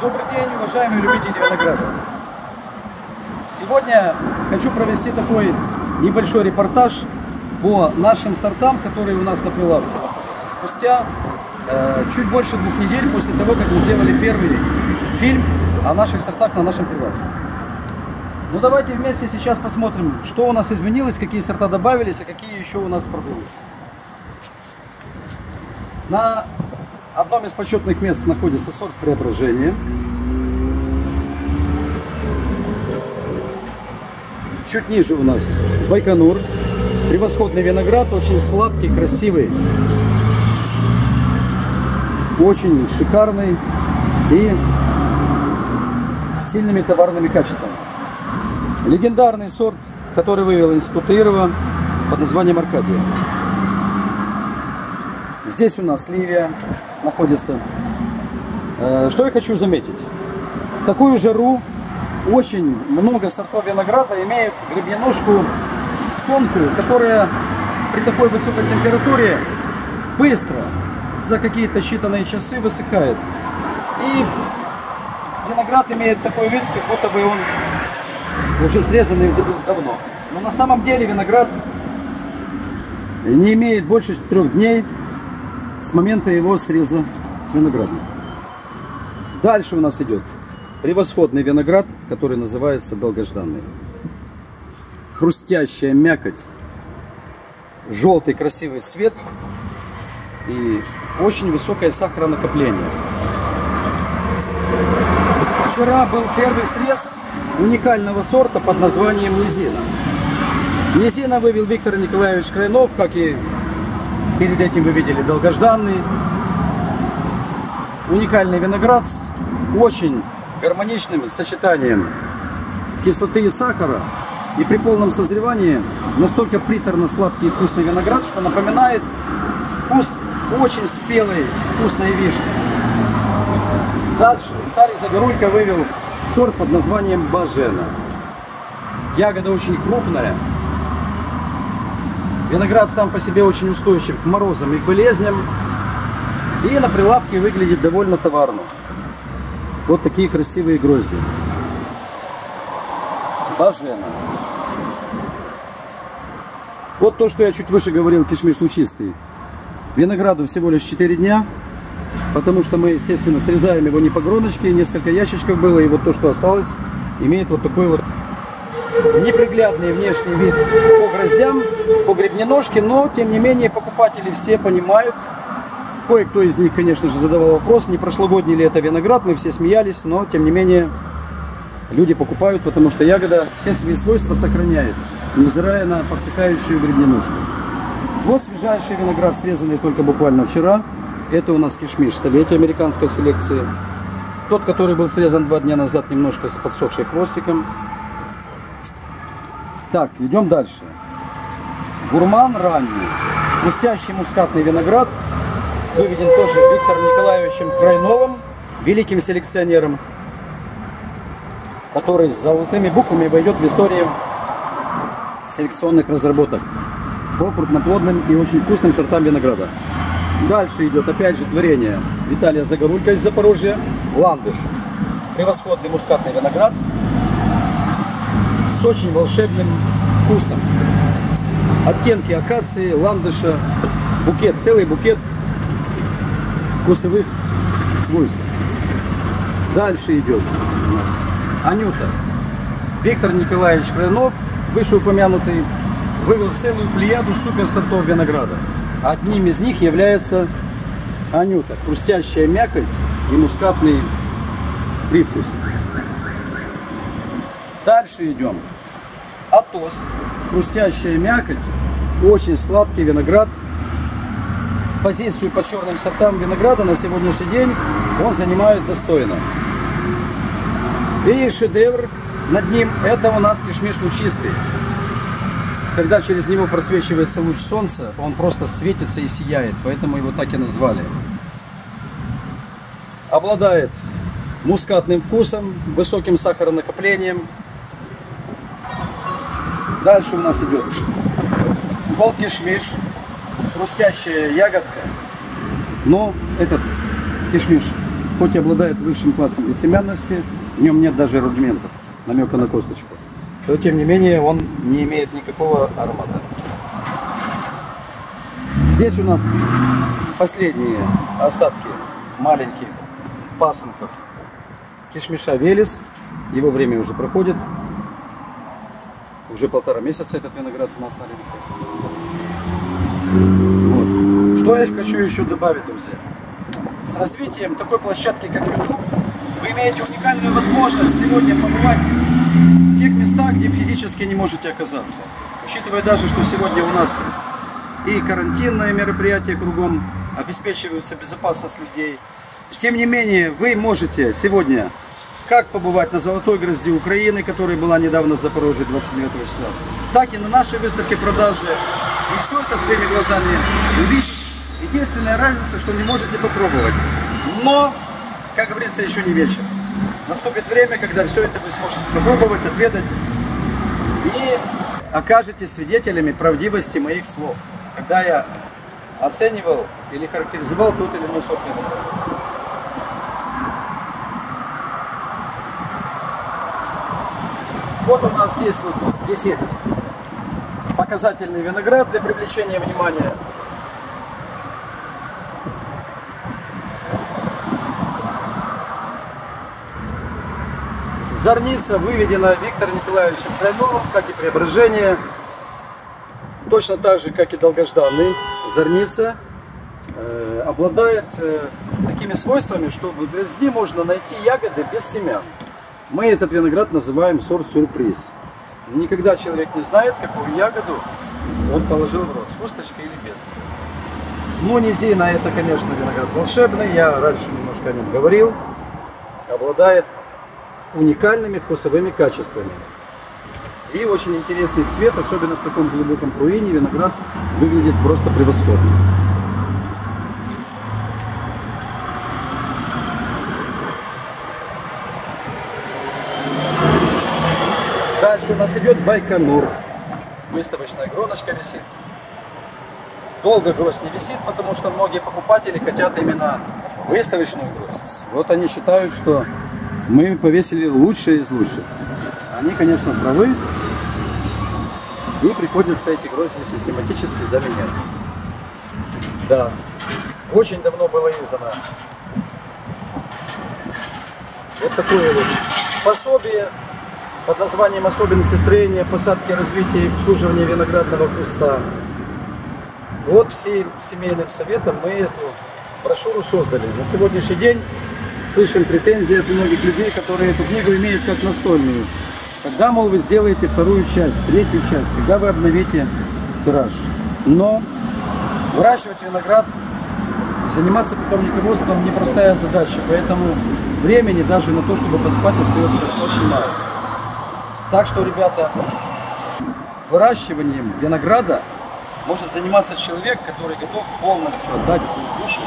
Добрый день, уважаемые любители винограда. Сегодня хочу провести такой небольшой репортаж по нашим сортам, которые у нас на прилавке находятся. Спустя чуть больше 2 недель после того, как мы сделали первый фильм о наших сортах на нашем прилавке. Ну давайте вместе сейчас посмотрим, что у нас изменилось, какие сорта добавились, а какие еще у нас продулись. На одном из почетных мест находится сорт Преображение. Чуть ниже у нас Байконур. Превосходный виноград, очень сладкий, красивый, очень шикарный и с сильными товарными качествами. Легендарный сорт, который вывел Институт Таирова под названием Аркадия. Здесь у нас Ливия находится. Что я хочу заметить? В такую жару очень много сортов винограда имеют гребненожку тонкую, которая при такой высокой температуре быстро, за какие-то считанные часы высыхает. И виноград имеет такой вид, как будто бы он уже срезанный давно. Но на самом деле виноград не имеет больше 3 дней с момента его среза с виноградника. Дальше у нас идет превосходный виноград, который называется долгожданный. Хрустящая мякоть, желтый красивый цвет и очень высокое сахаронакопление. Вчера был первый срез уникального сорта под названием Низина. Низина вывел Виктор Николаевич Крайнов, как и перед этим вы видели долгожданный. Уникальный виноград с очень гармоничным сочетанием кислоты и сахара. И при полном созревании настолько приторно-сладкий и вкусный виноград, что напоминает вкус очень спелой вкусной вишни. Дальше Виталий Загорулько вывел сорт под названием Бажена. Ягода очень крупная. Виноград сам по себе очень устойчив к морозам и к болезням. И на прилавке выглядит довольно товарно. Вот такие красивые грозди. Бажена. Вот то, что я чуть выше говорил, кишмиш лучистый. Винограду всего лишь 4 дня. Потому что мы, естественно, срезаем его не по гроночке. Несколько ящичков было. И вот то, что осталось, имеет вот такой вот неприглядный внешний вид по гроздям, по гребненожке. Но, тем не менее, покупатели все понимают. Кое-кто из них, конечно же, задавал вопрос, не прошлогодний ли это виноград. Мы все смеялись, но, тем не менее, люди покупают, потому что ягода все свои свойства сохраняет, невзирая на подсыхающую гребненожку. Вот свежайший виноград, срезанный только буквально вчера. Это у нас кишмиш столетия американской селекции. Тот, который был срезан 2 дня назад, немножко с подсохшим хвостиком. Так, идем дальше. Гурман ранний. Хрустящий мускатный виноград. Выведен тоже Виктором Николаевичем Крайновым, великим селекционером, который с золотыми буквами войдет в историю селекционных разработок по крупноплодным и очень вкусным сортам винограда. Дальше идет опять же творение Виталия Загорулько из Запорожья. Ландыш. Превосходный мускатный виноград с очень волшебным вкусом. Оттенки акации, ландыша, букет, целый букет вкусовых свойств. Дальше идет у нас Анюта. Виктор Николаевич Крайнов, вышеупомянутый, вывел целую плеяду суперсортов винограда. Одним из них является Анюта. Хрустящая мякоть и мускатный привкус. Дальше идем. Атос. Хрустящая мякоть. Очень сладкий виноград. Позицию по черным сортам винограда на сегодняшний день он занимает достойно. И шедевр над ним — это у нас кишмиш лучистый. Когда через него просвечивается луч солнца, он просто светится и сияет, поэтому его так и назвали. Обладает мускатным вкусом, высоким сахаронакоплением. Дальше у нас идет голд-кишмиш, хрустящая ягодка. Но этот кишмиш хоть и обладает высшим классом бессемянности, в нем нет даже рудиментов, намека на косточку, то тем не менее он не имеет никакого аромата. Здесь у нас последние остатки маленьких пасынков кишмиша Велес. Его время уже проходит. Уже 1,5 месяца этот виноград у нас на рынке. Вот. Что я хочу еще добавить, друзья? С развитием такой площадки, как YouTube, вы имеете уникальную возможность сегодня побывать в тех местах, где физически не можете оказаться. Учитывая даже, что сегодня у нас и карантинные мероприятия кругом, обеспечиваются безопасность людей. Тем не менее, вы можете сегодня как побывать на Золотой Грозди Украины, которая была недавно в Запорожье 29 числа, так и на нашей выставке продажи. И все это своими глазами увидеть. Единственная разница, что не можете попробовать. Но, как говорится, еще не вечер. Наступит время, когда все это вы сможете попробовать, отведать. И окажетесь свидетелями правдивости моих слов, когда я оценивал или характеризовал тот или иной сорт винограда. Вот у нас здесь вот висит показательный виноград для привлечения внимания. Зорница выведена Виктором Николаевичем Крайновым, как и преображение. Точно так же, как и долгожданный. Зорница обладает такими свойствами, что в грозди можно найти ягоды без семян. Мы этот виноград называем сорт-сюрприз. Никогда человек не знает, какую ягоду он положил в рот, с косточкой или без. Но низина — это, конечно, виноград волшебный. Я раньше немножко о нем говорил. Обладает уникальными вкусовыми качествами. И очень интересный цвет, особенно в таком глубоком пруине, виноград выглядит просто превосходно. Дальше у нас идет Байконур. Выставочная гроночка висит. Долго гроздь не висит, потому что многие покупатели хотят именно выставочную гроздь. Вот они считают, что мы повесили лучшее из лучших. Они, конечно, правы. И приходится эти грозди систематически заменять. Да, очень давно было издано вот такое вот пособие под названием «Особенности строения, посадки, развития и обслуживания виноградного куста». Вот всем семейным советом мы эту брошюру создали. На сегодняшний день слышим претензии от многих людей, которые эту книгу имеют как настольную. Когда, мол, вы сделаете вторую часть, третью часть, когда вы обновите тираж. Но выращивать виноград, заниматься питомниководством — непростая задача, поэтому времени даже на то, чтобы поспать, остается очень мало. Так что, ребята, выращиванием винограда может заниматься человек, который готов полностью отдать свою душу.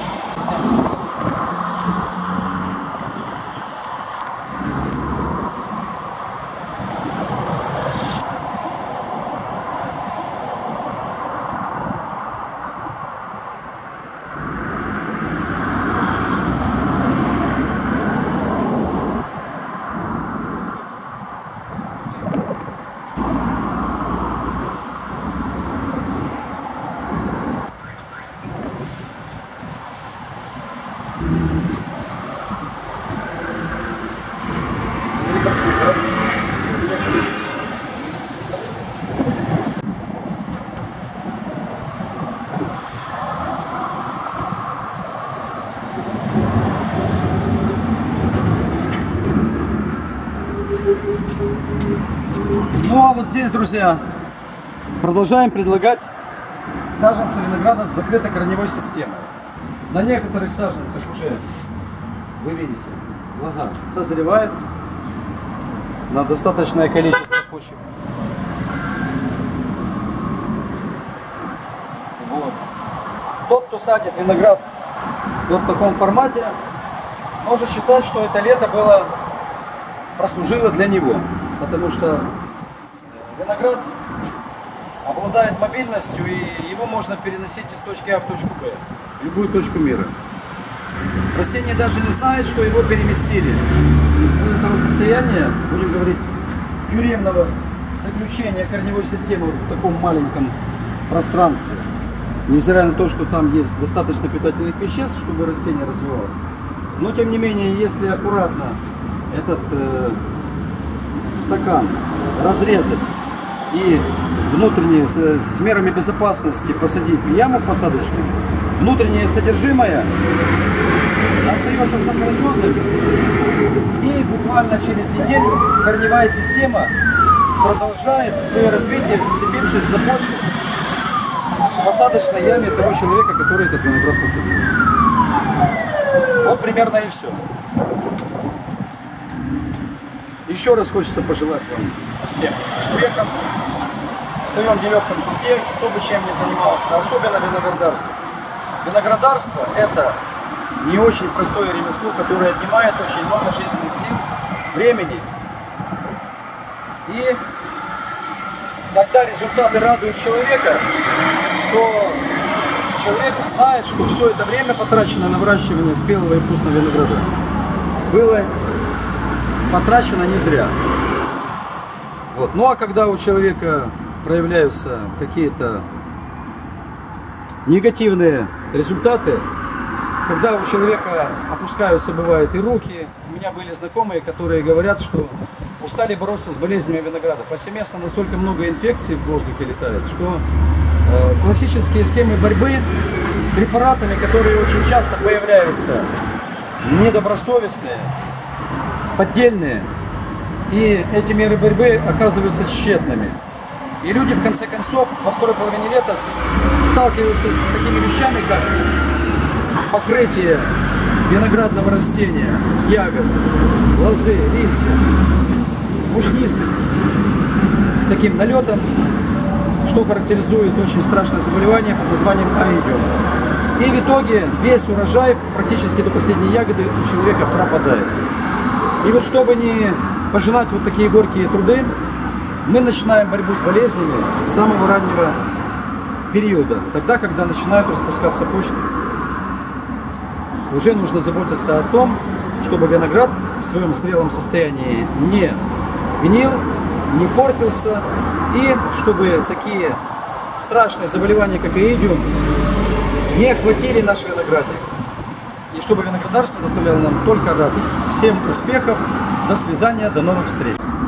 Ну а вот здесь, друзья, продолжаем предлагать саженцы винограда с закрытой корневой системой. На некоторых саженцах уже, вы видите, глаза созревает на достаточное количество почек. Вот. Тот, кто садит виноград вот в таком формате, может считать, что это лето прослужило для него. Потому что виноград обладает мобильностью, и его можно переносить из точки А в точку Б, в любую точку мира. Растение даже не знает, что его переместили из этого состояния, будем говорить, тюремного заключения корневой системы вот в таком маленьком пространстве. Невзирая на то, что там есть достаточно питательных веществ, чтобы растение развивалось. Но тем не менее, если аккуратно этот стакан разрезать и внутренние с мерами безопасности посадить в яму посадочную, внутреннее содержимое остается сохраненным, и буквально через неделю корневая система продолжает свое развитие, зацепившись за почву в посадочной яме того человека, который этот виноград посадил. Вот примерно и все. Еще раз хочется пожелать вам всем успехов в своем нелегком труде, кто бы чем ни занимался, особенно виноградарство. Виноградарство – это не очень простое ремесло, которое отнимает очень много жизненных сил, времени. И когда результаты радуют человека, то человек знает, что все это время, потрачено на выращивание спелого и вкусного винограда, было потрачено не зря. Вот. Ну а когда у человека проявляются какие-то негативные результаты, когда у человека опускаются, бывает, и руки. У меня были знакомые, которые говорят, что устали бороться с болезнями винограда. Повсеместно настолько много инфекций в воздухе летает, что классические схемы борьбы препаратами, которые очень часто появляются, недобросовестные, поддельные, и эти меры борьбы оказываются тщетными. И люди, в конце концов, во второй половине лета сталкиваются с такими вещами, как покрытие виноградного растения, ягод, лозы, листьев, мучнистых, таким налетом, что характеризует очень страшное заболевание под названием оидиум. И в итоге весь урожай, практически до последней ягоды, у человека пропадает. И вот чтобы не пожинать вот такие горькие труды, мы начинаем борьбу с болезнями с самого раннего периода, тогда, когда начинают распускаться почки. Уже нужно заботиться о том, чтобы виноград в своем зрелом состоянии не гнил, не портился, и чтобы такие страшные заболевания, как оидиум, не охватили наш виноградник. И чтобы виноградарство доставляло нам только радость. Всем успехов, до свидания, до новых встреч.